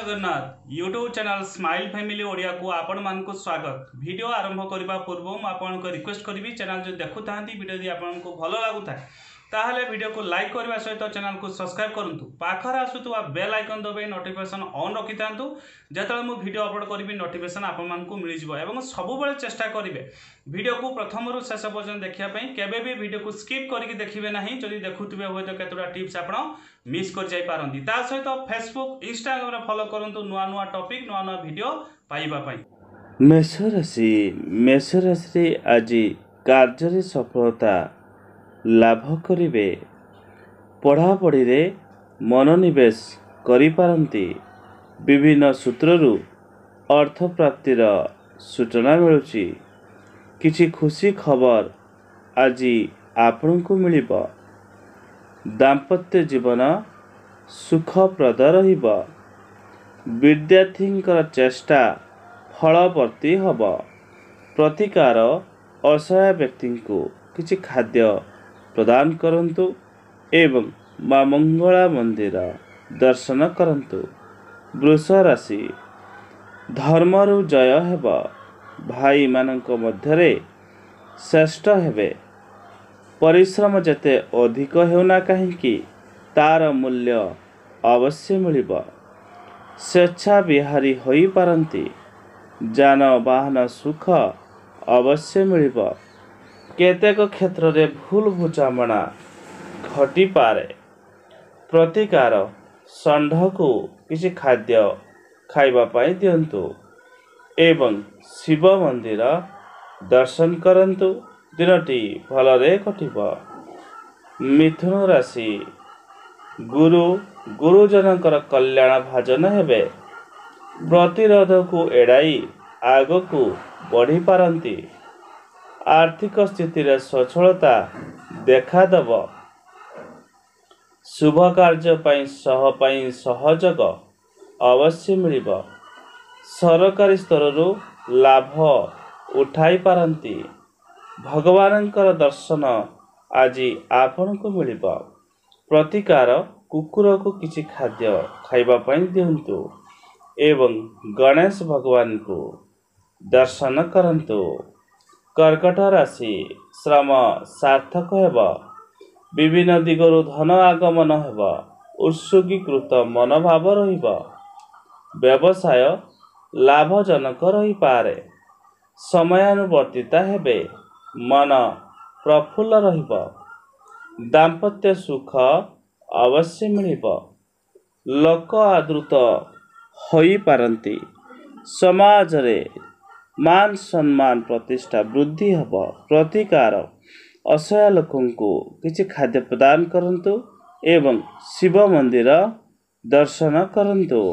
Jagannath YouTube channel smile family Odia को आपण मानक स्वागत। वीडियो आरंभ करने पूर्व मुझे रिक्वेस्ट करी चैनल जो देखु वीडियो यदि आपको भल लगुता ताहले वीडियो को लाइक करने सहित चैनल को सब्सक्राइब करूँ। पाखर आसुवा बेल आइकन दबाई नोटिफिकेशन ऑन रखि था जो मुझे वीडियो अपलोड करी नोटिफिकेशन आपको मिल जाए। सबुबले चेष्टा करेंगे वीडियो को प्रथम रु शेष पर्यटन देखापी केवे भी वीडियो को स्किप करके देखिए ना। जदि देखुवे हुए तो केतोटा टिप्स आप मिस कर जापारती सहित फेसबुक इंस्टाग्राम फॉलो करूँ नुआ नुआ टॉपिक नुआ नुआ वीडियो पाइबापी। मेष राशि आज कार्य सफलता लाभ करिवे। पढ़ापढ़ी रे मनोनिवेश करिपारंती। विभिन्न सूत्रु अर्थ प्राप्तिर सूचना मिलुची। किछि खुशी खबर आज आपण को मिलिबो। दाम्पत्य जीवन सुखप्रद रहिबो। विद्यार्थींकर चेष्टा फलवर्ती हब। प्रतिकार असहाय व्यक्ति को किछि खाद्य प्रदान करंतु एवं मां मंगला मंदिर दर्शन करंतु। वृष राशि धर्मरु जय हेब। भाई मानक मध्यरे श्रेष्ठ हेबे। परिश्रम जते अधिक हेउना काहेकि तार मूल्य अवश्य मिलिब। स्वेच्छा विहारी होई पारंती। जान वाहन सुख अवश्य मिलिब। केतेक क्षेत्र रे भूल बुझामणा घटी पारे। प्रतिकार षंढ को किसी खाद्य खाइबा पाई दियंतु एवं शिव मंदिर दर्शन करंतु। दिनटी भलरे कटिब। मिथुन राशि गुरुजनकर कल्याण भाजन हेबे। प्रतिरोध को एड़ाई आग को बढ़ी पारंती। आर्थिक स्थिति रे सचलता देखादेव। शुभ कार्य पाई सहयोग अवश्य मिलिब। सरकारी स्तर लाभ उठाई पारंती। भगवानंकर दर्शन आज आपण को मिलिब। प्रतिकार कुकुर को किछि खाद्य खाइबा पाई दियंतु एवं गणेश भगवान को दर्शन करंतु। कर्कट राशि श्रम सार्थक हेब। विभिन्न दिगरु धन आगमन हेब। उत्सुकीकृत मनोभाव रहिब। व्यवसाय लाभजनक रही पारे। समयानुवर्तिता हेबे। मन प्रफुल्ल रहिब। दाम्पत्य सुख अवश्य मिलिब। लोक आदृत होई पारंती। समाज रे मान सम्मान प्रतिष्ठा वृद्धि हब। प्रतिकार असहाय लोकों को किछि खाद्य प्रदान करंतु एवं शिव मंदिर दर्शन करंतु।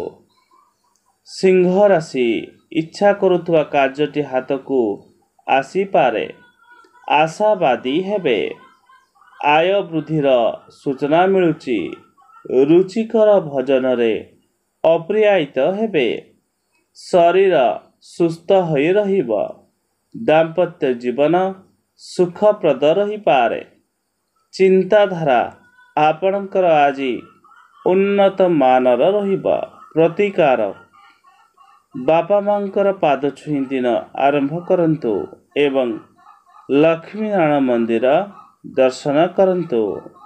सिंह राशि इच्छा करुवा कार्यटी हाथ को आसी पारे। आशावादी हेबे। आय वृद्धिर सूचना मिलुची। रुचिकर भजन रे अप्रियायित हेबे। शरीर सुस्थ होई रहिब। दाम्पत्य जीवन सुखप्रद रही पारे। चिंताधारा आपणकर आज उन्नत मानर रहिब। प्रतिकार बापा मांकर पाद छुई दिन आरंभ करंतु एवं लक्ष्मी नारायण मंदिर दर्शन करंतु।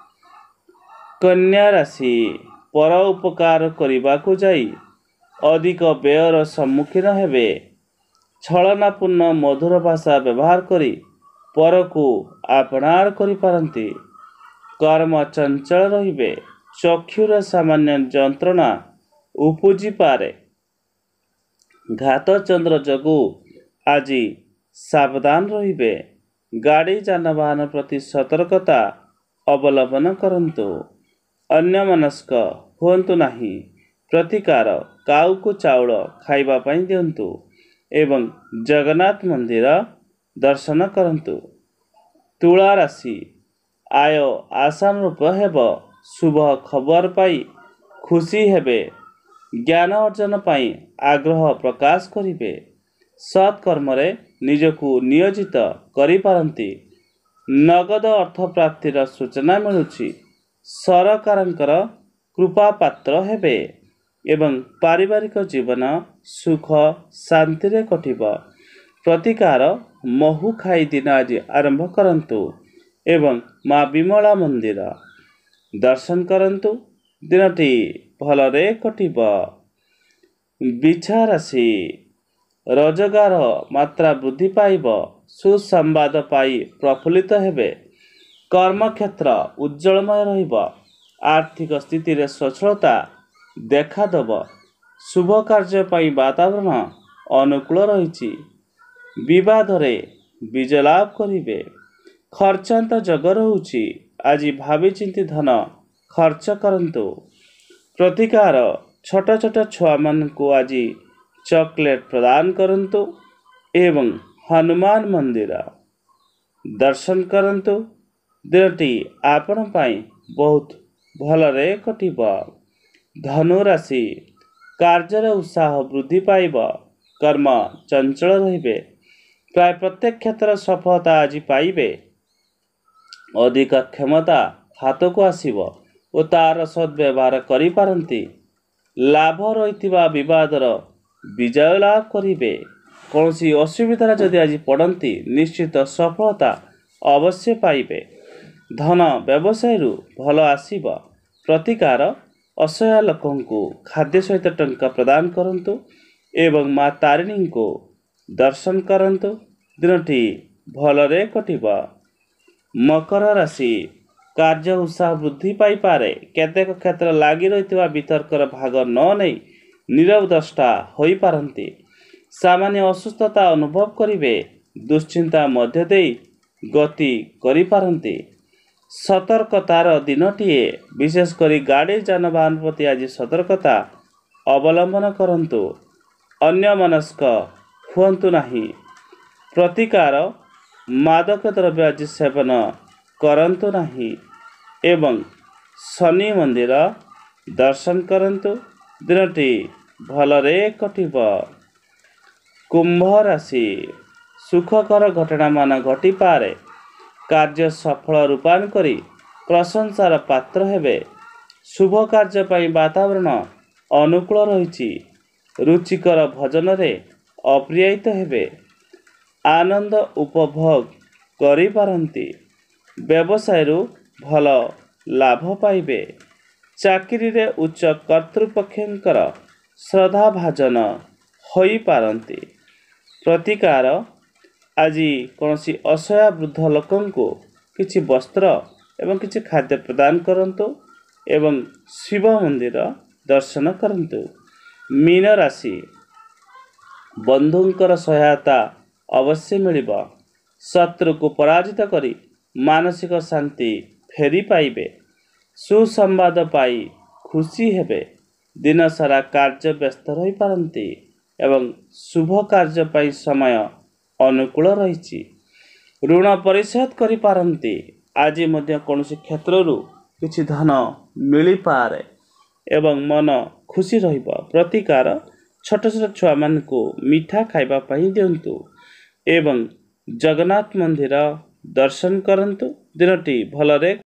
कन्या राशि पर उपकार करने को जाई अधिक व्ययर सम्मुखीन हेबे। छलनापूर्ण मधुर भाषा व्यवहार करी पर को आपणार करि पारंती। कर्म चंचल रहिबे। चक्षुर सामान्य जंत्रणा उपजी पारे। घात चंद्र जगु आज सावधान रहिबे। गाड़ी जानवाहन प्रति सतर्कता अवलंबन करंतु। अन्य मनस्क हुंतु नाही। प्रतिकार काऊ को चाउल खाइबा पाई दियंतु एवं जगन्नाथ मंदिर दर्शन करंतु। तुला राशि आय आशानुरूप हेब। शुभ खबर पाई खुशी हेबे। ज्ञान अर्जन पाई आग्रह प्रकाश करिवे। सत्कर्म रे निजको नियोजित करि पारंती। नगद अर्थ प्राप्तिर सूचना मिलुची। सरकारंकर कृपा पात्र हेबे। ଏବଂ ପାରିବାରିକ ଜୀବନ ସୁଖ ଶାନ୍ତିରେ କଟିବ। ପ୍ରତିକାର ମହୁ ଖାଇ ଦିନ ଆଜି ଆରମ୍ଭ କରନ୍ତୁ ଏବଂ ମା ବିମଳା ମନ୍ଦିର ଦର୍ଶନ କରନ୍ତୁ। ଦିନଟି ଭଲରେ କଟିବ। ବିଛା ରାଶି ରୋଜଗାର ମାତ୍ରା ବୃଦ୍ଧି ପାଇବ। ସୁସମ୍ବାଦ ପାଇ ପ୍ରଫୁଲ୍ଲିତ ହେବେ। କର୍ମକ୍ଷେତ୍ର ଉଜ୍ଜଳମୟ ରହିବ। ଆର୍ଥିକ ସ୍ଥିତିରେ ସ୍ୱଚ୍ଛଳତା ଦେଖାଦେବ। ଶୁଭ କାର୍ଯ୍ୟ ପାଇଁ ବାତାବରଣ ଅନୁକୂଳ ରହିଛି। ବିବାଦରେ ବିଜୟ ଲାଭ କରିବେ। ଖର୍ଚ୍ଚାନ୍ତ ଯୋଗ ରହୁଛି। ଆଜି ଭାବିଚିନ୍ତି ଧନ ଖର୍ଚ୍ଚ କରନ୍ତୁ। ପ୍ରତିକାର ଛୋଟ ଛୋଟ ଛୁଆମାନଙ୍କୁ ଆଜି ଚକୋଲେଟ୍ ପ୍ରଦାନ କରନ୍ତୁ ଏବଂ ହନୁମାନ ମନ୍ଦିର ଦର୍ଶନ କରନ୍ତୁ। ଦିନଟି ଆପଣ ପାଇଁ ବହୁତ ଭଲରେ କଟିବ। ଧନୁ ରାଶି କାର୍ଯ୍ୟରେ ଉତ୍ସାହ ବୃଦ୍ଧି ପାଇବ। କର୍ମ ଚଞ୍ଚଳ ରହିବେ। ପ୍ରାୟ ପ୍ରତ୍ୟେକ କ୍ଷେତ୍ରରେ ସଫଳତା ଆଜି ପାଇବେ। ଅଧିକ କ୍ଷମତା ହାତକୁ ଆସିବ ଓ ତାର ସଦ୍ବ୍ୟବହାର କରିପାରନ୍ତି। ଲାଭ ରହିଥିବା ବିବାଦର ବିଜୟ ଲାଭ କରିବେ। କୌଣସି ଅସୁବିଧାରେ ଯଦି ଆଜି ପଡ଼ନ୍ତି ନିଶ୍ଚିତ ସଫଳତା ଅବଶ୍ୟ ପାଇବେ। ଧନ ବ୍ୟବସାୟରୁ ଭଲ ଆସିବ। ପ୍ରତିକାର ଅସହାୟ ଲୋକଙ୍କୁ ଖାଦ୍ୟ ସହିତ ଟଙ୍କା ପ୍ରଦାନ କରନ୍ତୁ ଏବଂ ମା ତାରିଣୀଙ୍କୁ ଦର୍ଶନ କରନ୍ତୁ। ଦିନଟି ଭଲରେ କଟିବ। ମକର ରାଶି କାର୍ଯ୍ୟ ଉତ୍ସାହ ବୃଦ୍ଧି ପାଇପାରେ। କେତେକ କ୍ଷେତ୍ର ଲାଗି ରହିଥିବା ବିତର୍କର ଭାଗ ନ ନେଇ ନୀରବ ଦ୍ରଷ୍ଟା ହୋଇପାରନ୍ତି। ସାମାନ୍ୟ ଅସୁସ୍ଥତା ଅନୁଭବ କରିବେ। ଦୁଶ୍ଚିନ୍ତା ମଧ୍ୟ ଦେଇ ଗତି କରିପାରନ୍ତି। ସତର୍କତାର ଦିନଟିଏ। ବିଶେଷ କରି ଗାଡ଼ି ଯାନବାହନ ପ୍ରତି ଆଜି ସତର୍କତା ଅବଲମ୍ବନ କରନ୍ତୁ। ଅନ୍ୟମନସ୍କ ହୁଅନ୍ତୁ ନାହିଁ। ପ୍ରତିକାର ମାଦକ ଦ୍ରବ୍ୟ ଆଜି ସେବନ କରନ୍ତୁ ନାହିଁ ଏବଂ ଶନି ମନ୍ଦିର ଦର୍ଶନ କରନ୍ତୁ। ଦିନଟି ଭଲରେ କଟିବ। କୁମ୍ଭ ରାଶି ସୁଖକର ଘଟଣାମାନ ଘଟିପାରେ। କାର୍ଯ୍ୟ ସଫଳ ରୂପାୟନ କରି ପ୍ରଶଂସାର ପାତ୍ର ହେବେ। ଶୁଭ କାର୍ଯ୍ୟ ପାଇଁ ବାତାବରଣ ଅନୁକୂଳ ରହିଛି। ରୁଚିକର ଭୋଜନରେ ଅପ୍ୟାୟିତ ହେବେ। ଆନନ୍ଦ ଉପଭୋଗ କରିପାରନ୍ତି। ବ୍ୟବସାୟରୁ ଭଲ ଲାଭ ପାଇବେ। ଚାକିରିରେ ଉଚ୍ଚ କର୍ତ୍ତୃପକ୍ଷଙ୍କର ଶ୍ରଦ୍ଧାଭାଜନ ହୋଇପାରନ୍ତି। ପ୍ରତିକାର ଆଜି କୌଣସି ଅସହାୟ ବୃଦ୍ଧ ଲୋକଙ୍କୁ କିଛି ବସ୍ତ୍ର ଏବଂ କିଛି ଖାଦ୍ୟ ପ୍ରଦାନ କରନ୍ତୁ ଏବଂ ଶିବ ମନ୍ଦିର ଦର୍ଶନ କରନ୍ତୁ। ମୀନ ରାଶି ବନ୍ଧୁଙ୍କର ସହାୟତା ଅବଶ୍ୟ ମିଳିବ। ଶତ୍ରୁକୁ ପରାଜିତ କରି ମାନସିକ ଶାନ୍ତି ଫେରି ପାଇବେ। ସୁସମ୍ବାଦ ପାଇ ଖୁସି ହେବେ। ଦିନସାରା କାର୍ଯ୍ୟ ବ୍ୟସ୍ତ ରହିପାରନ୍ତି ଏବଂ ଶୁଭ କାର୍ଯ୍ୟ ପାଇଁ ସମୟ ଅନୁକୂଳ ରହିଛି। ଋଣ ପରିଶୋଧ କରିପାରନ୍ତି। ଆଜି ମଧ୍ୟ କୌଣସି କ୍ଷେତ୍ରରୁ କିଛି ଧନ ମିଳିପାରେ ଏବଂ ମନ ଖୁସି ରହିବ। ପ୍ରତିକାର ଛୋଟ ଛୋଟ ଛୁଆମାନଙ୍କୁ ମିଠା ଖାଇବା ପାଇଁ ଦିଅନ୍ତୁ ଏବଂ ଜଗନ୍ନାଥ ମନ୍ଦିର ଦର୍ଶନ କରନ୍ତୁ। ଦିନଟି ଭଲରେ